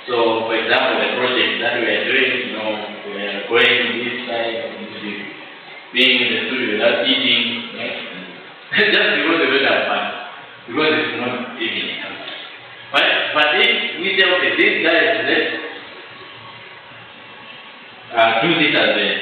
So, for example, the project that we are doing, we are going this side, being in the studio without eating, just because we don't have fun, because it's not eating. But if we say, okay, this guy is let's do this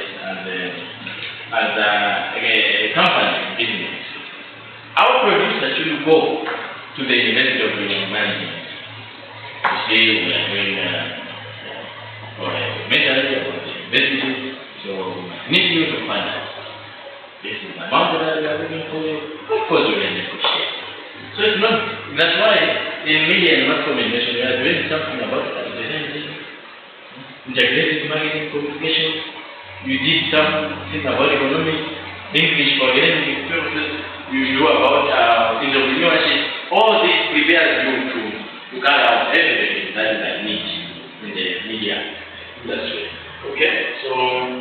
as a company business, our producer should go to the University of Management to say we are doing for a mentality or the university, so we need you to fund us. This is the amount that we are looking for. Of course, we will negotiate. So it's not, that's why in media and mass communication, we are doing something about advertising, integrated marketing communication. You did something about economics, English for academic purposes. You do about entrepreneurship. All this prepares you to carry out everything that is need in the media industry. Okay, so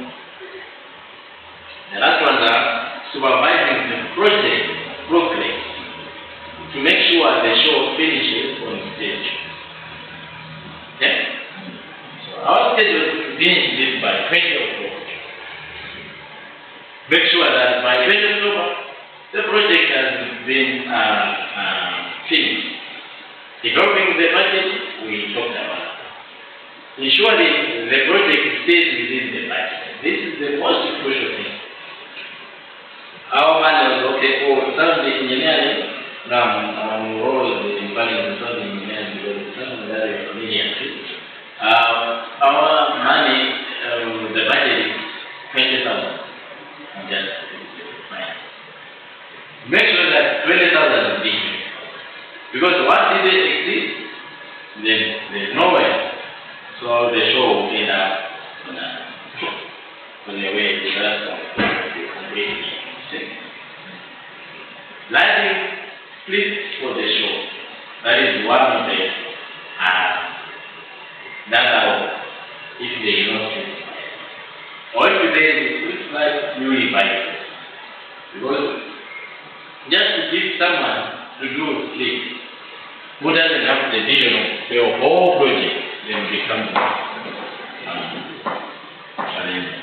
the last one is supervising the project progress to make sure the show finishes on stage. Okay, so our schedule is to finish this by 20 October. Make sure that by 20 October the project has been finished. Developing the budget, we talked about. Ensuring the project stays within the budget. This is the most crucial thing. Our man was okay for sound engineering. Now, our role is in planning sound engineering because it's something that is familiar to. Our money, the budget is 20,000. Just fine. Make sure that 20,000 is being used. Because once it exists, then there's nowhere. So the show will end up on the way to that completely. Lighting split for the show. That is one of the if they do not split. Or if they looks like you invite. Because just to give someone to do sleep, who doesn't have the vision of the whole project, then becomes challenging.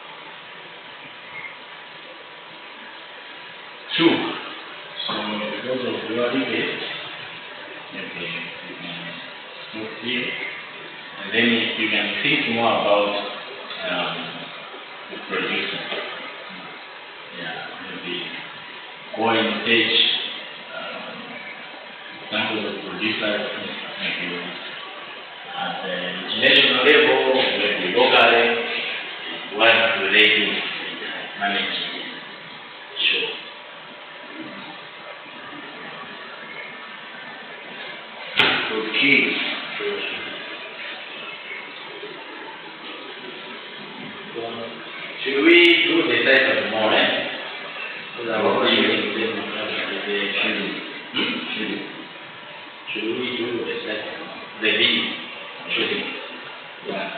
Two. So because of your debate, you can move here, and then you can think more about the producer. Yeah, maybe going stage. Examples of producers, maybe at the international level, maybe locally, what do they do in managing show? Okay. Should we do the size of the morning? Should we do the second, the B? Shooting. Yeah.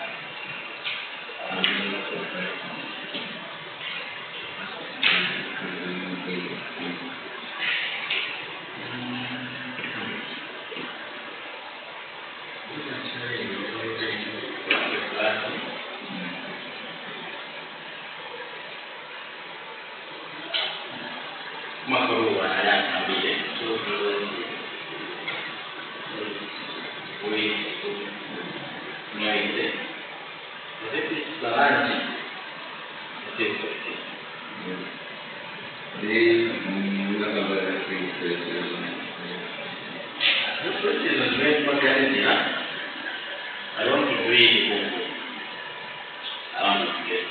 I want to do it. I want to get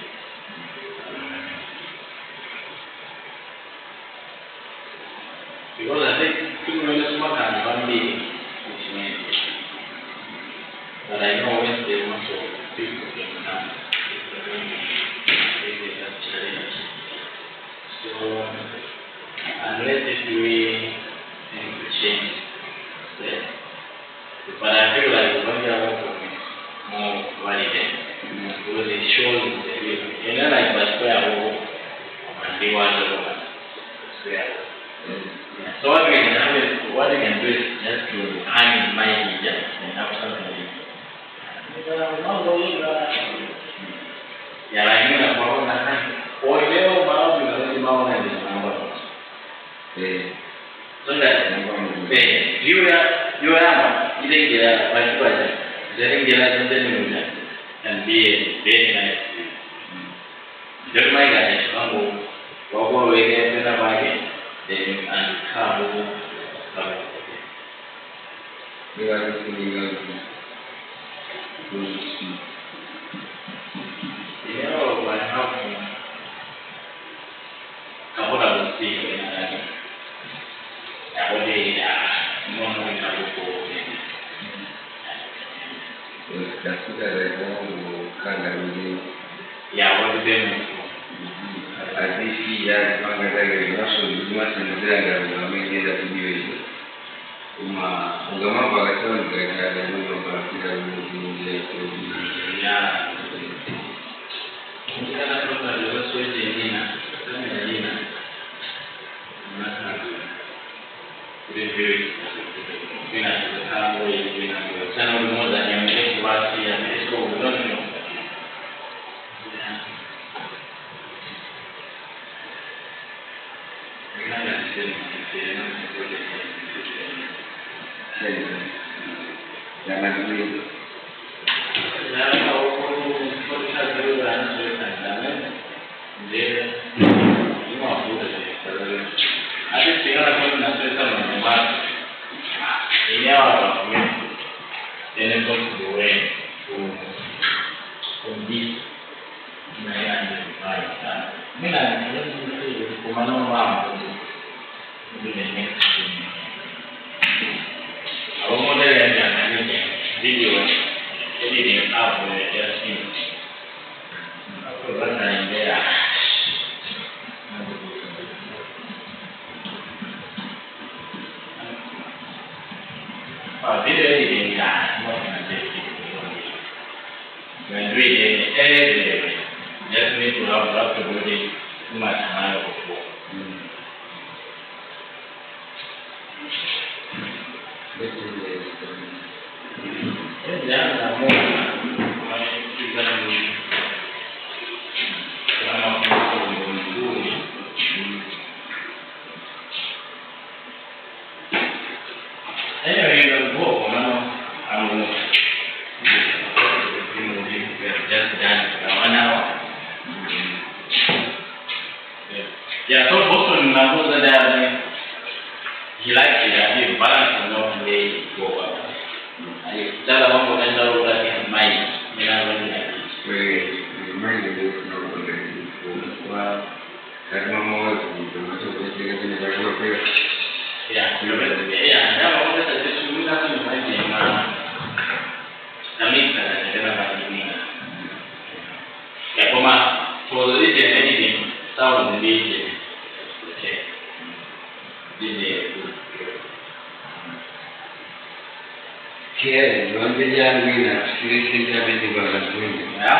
because I think 2 minutes more than 1 minute is made. But I know when they want to people can come. So unless if we think to change that. But I feel like when they are more validate because it shows the real. And then I was square and they were square. So what we can do is just to hang in mind just and have something ya lain nak bawa nak oh leo malam juga lagi mau nanti nama sudah dia apa ini dia macam apa jadi dia lah sudah ni muda dan dia ni lah jadi mereka ni kamu bawa ini pernah bagi dan kamu dia ada tinggal oh, my house. Kamu dah mesti lagi. Aku ni mau nak aku dah sudah ada kan ini. Ya, waktu demo. Adisi ya mangga dari masuk cuma sebenarnya ada kami ni dah video itu. Ugama bagaikan mereka ada beberapa tidak mungkin itu. Ya. Kita nak berada di luar China, kami di China. Masa review, kita bertamu di China. Sana bermula yang situasi yang itu belum. Kita ada di sini, Jangan dulu. Jangan kau periksa dulu dan selesai. Jangan dia ini apa saja. Ada tinggal aku nak selesai macam ini apa? Ini pun boleh. Undi. Mana yang baik. Mana yang itu kumano apa? Ini ni. Aku model yang jangan ni video. Jadi dia apa dia sini. Aku rasa yang dia. Video ini dia macam ni. When we did every just need to have the body much higher before. Jangan kamu kita ni selama minggu ni. Yang buat mana? Aku just done mana? Ya, so bosan nak buat ada ni. Hilang dia balance no day go. Ayo, dalam orang yang tahu lagi main, menang lagi. Main itu no boleh. Wah, karena mau itu masuk ke sini jadi apa? Ya, ya, dalam orang yang terjadi semua kan main ni mana? Kami kan ada macam ini. Ya, cuma kalau dia jadi ni, tahu ni. Okay. Jadi Kaya, luar biasa ni nak sini jadi di bawah tu. ya.